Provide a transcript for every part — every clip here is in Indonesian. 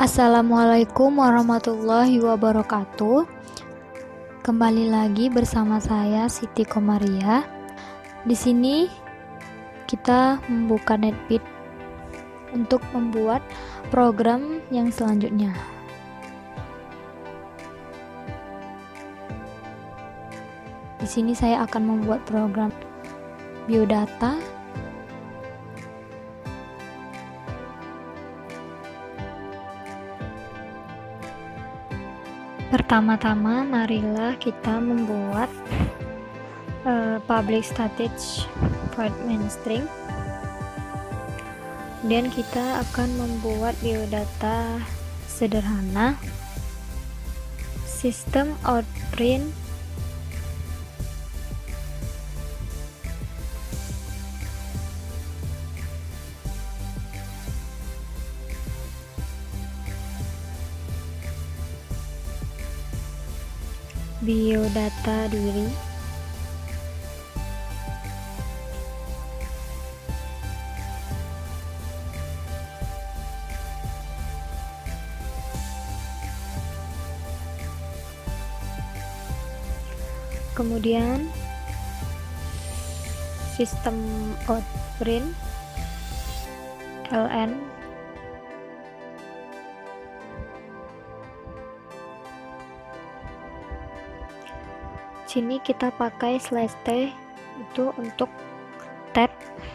Assalamualaikum warahmatullahi wabarakatuh. Kembali lagi bersama saya Siti Komaria. Di sini kita membuka Netbit untuk membuat program yang selanjutnya. Di sini saya akan membuat program biodata. Pertama-tama marilah kita membuat public static void main string. Kemudian kita akan membuat biodata sederhana. System out print biodata diri. Kemudian sistem out print ln sini kita pakai /t itu untuk tab.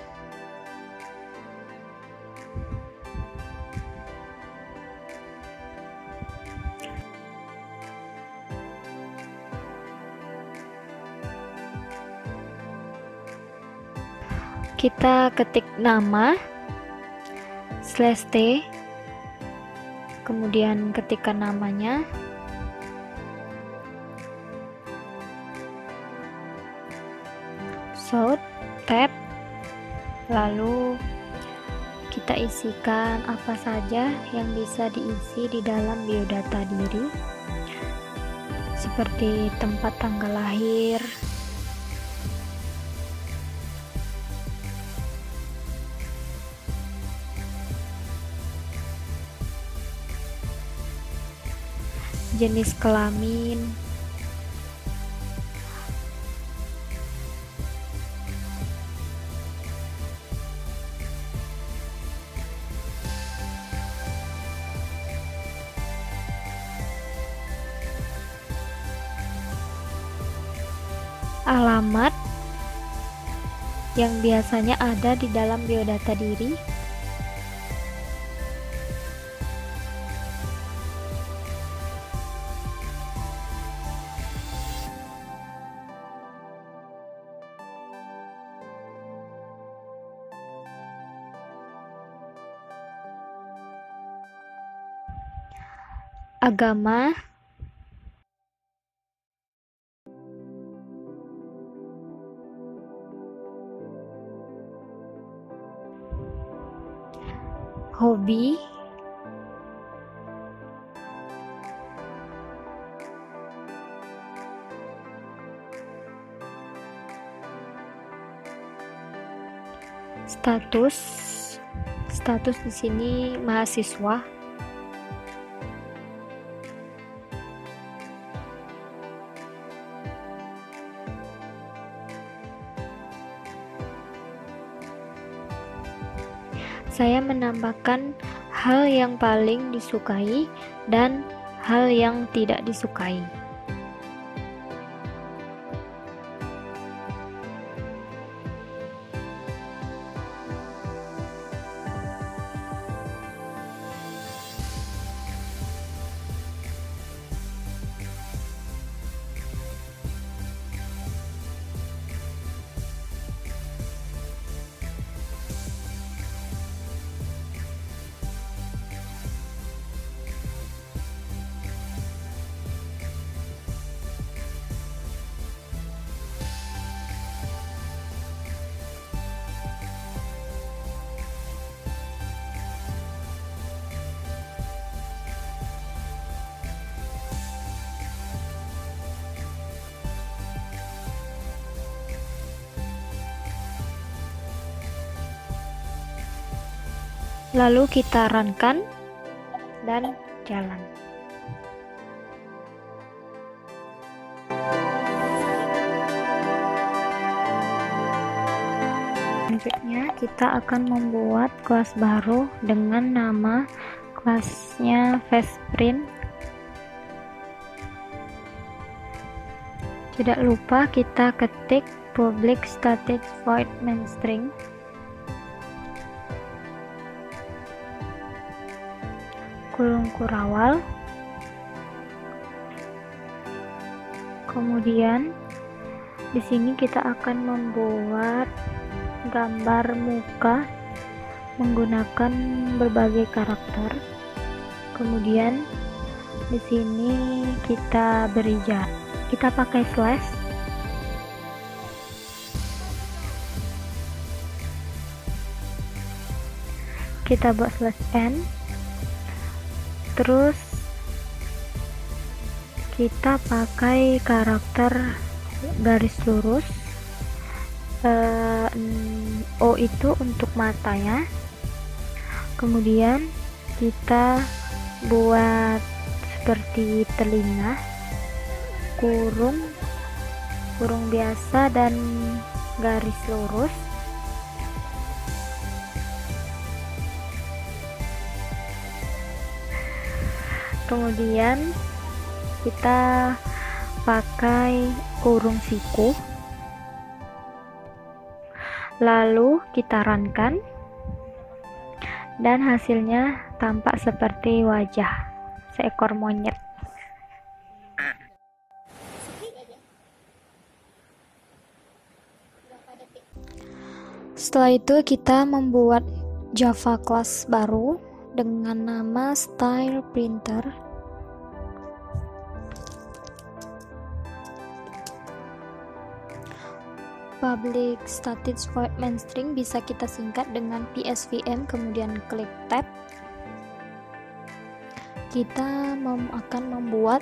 Kita ketik nama /t, kemudian ketikkan namanya, sort tab, lalu kita isikan apa saja yang bisa diisi di dalam biodata diri, seperti tempat tanggal lahir, jenis kelamin, alamat yang biasanya ada di dalam biodata diri, agama, hobi, status di sini mahasiswa, saya menambahkan hal yang paling disukai dan hal yang tidak disukai. Lalu kita runkan dan jalan. Selanjutnya kita akan membuat kelas baru dengan nama kelasnya FastPrint. Tidak lupa kita ketik public static void main string, kurung kurawal, kemudian di sini kita akan membuat gambar muka menggunakan berbagai karakter. Kemudian di sini kita beri jarak. Kita pakai slash. Kita buat slash n. Terus kita pakai karakter garis lurus. O itu untuk matanya. Kemudian kita buat seperti telinga, kurung biasa dan garis lurus. Kemudian kita pakai kurung siku, lalu kita runkan dan hasilnya tampak seperti wajah seekor monyet. Setelah itu kita membuat Java class baru dengan nama style printer. Public static void main string bisa kita singkat dengan PSVM, kemudian klik tab. Kita akan membuat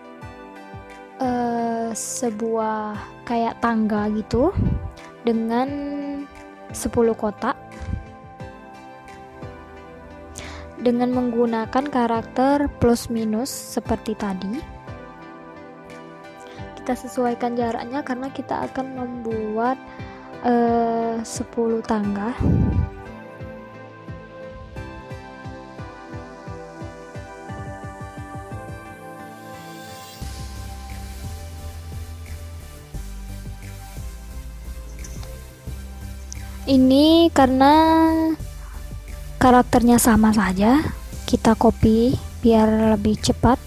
sebuah kayak tangga gitu dengan 10 kotak dengan menggunakan karakter plus minus seperti tadi. Kita sesuaikan jaraknya karena kita akan membuat 10 tangga. Ini karena karakternya sama saja, kita copy biar lebih cepat.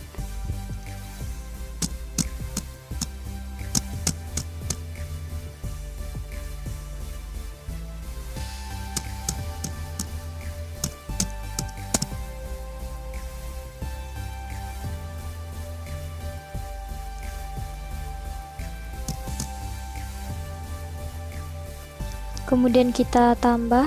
Kemudian kita tambah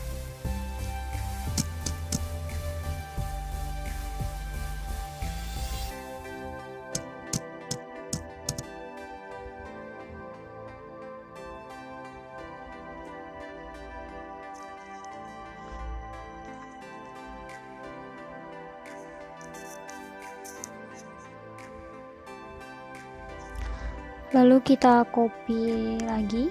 lalu kita copy lagi.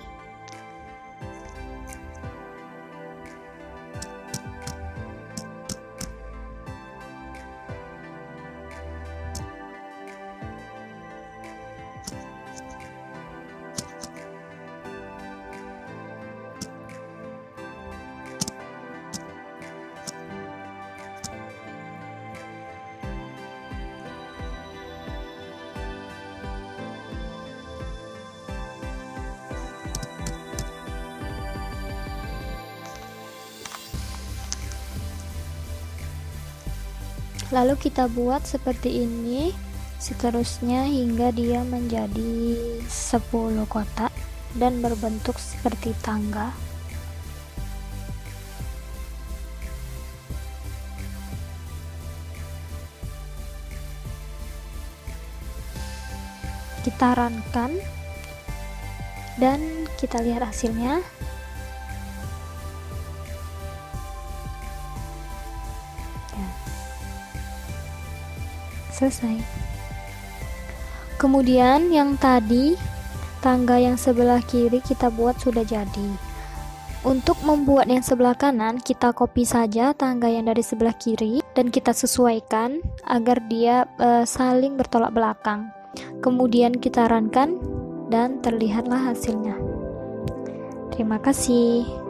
Lalu kita buat seperti ini seterusnya hingga dia menjadi 10 kotak dan berbentuk seperti tangga. Kita runkan dan kita lihat hasilnya. Selesai. Kemudian yang tadi tangga yang sebelah kiri kita buat sudah jadi. Untuk membuat yang sebelah kanan, kita copy saja tangga yang dari sebelah kiri dan kita sesuaikan agar dia saling bertolak belakang. Kemudian kita runkan dan terlihatlah hasilnya. Terima kasih.